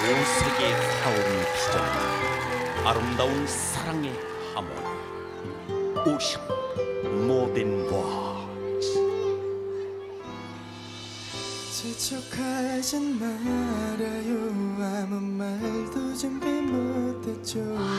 5세기의 타오르는 비전, 아름다운 사랑의 하모니, 오션 모든 워즈. 재촉하진 말아요. 아무 말도 준비 못했죠.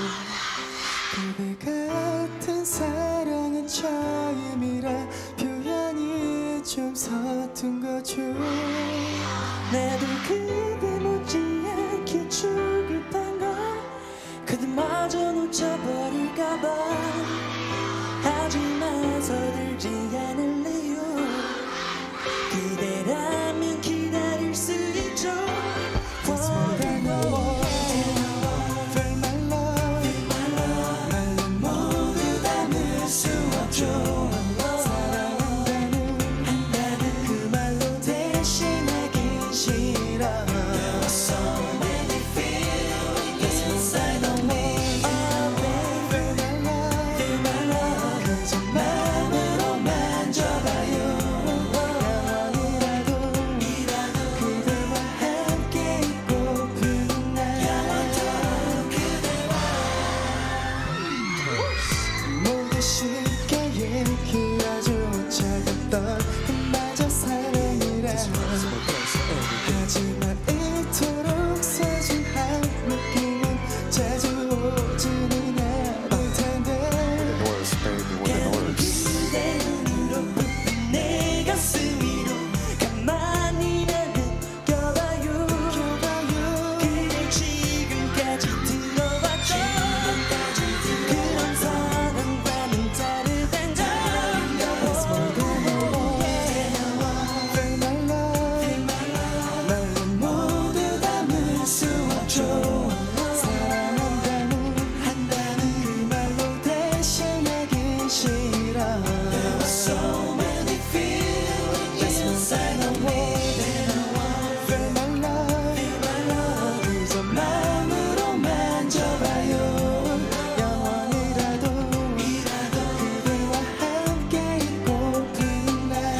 그대같은 사랑은 처음이라 표현이 좀 서툰거죠. 나도 그대 못지않게 조급한걸 그대마저 놓쳐버릴까봐 하지만 서둘지 않을래요. 그대라면 기다릴 수 있죠. 마저 사랑이라 하지만 이토록 소중한 느낌은 자주 오지는 않을 텐데 그대눈으로 부푼 내 가슴 위로 가만히만 느껴봐요. 그대 지금까지 들어왔던 그런 사랑과는 다르단걸. 사랑한다는 그 말로 대신하긴 싫어. So many feelings inside of me. Feel my love, 그저 마음으로 만져봐요. 영원이라도 그대와 함께 있고픈 날.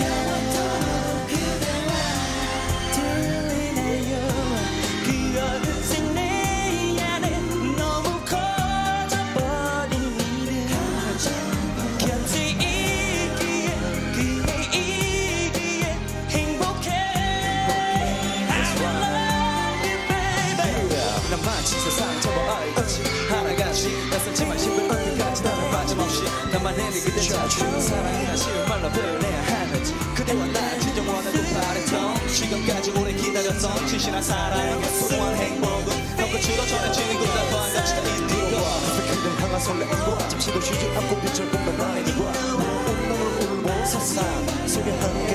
들리나요 그 어느새 내 안에 너무 커져버린 일은 곁에 있기에 그대이기에 행복해. I love you baby. 난 마치 세상 저거 아이같이 하나같이 낯설지만 신비로운 끝까지 나는 빠짐없이 나만의 그대 자주 사랑이라 쉬운 말로 표현해야 하는지 그대와 나 진정 원하고 바랬던 지금까지 오래 기다렸던 진실한 사랑의 소중한 행복은 너 끝으로 전해지는 거다 번쩍 들어와 그댈 향한 설렘과 잠시도 쉬지 않고 빛을 본 넌 아니와 오늘 오늘 세상 속에 하는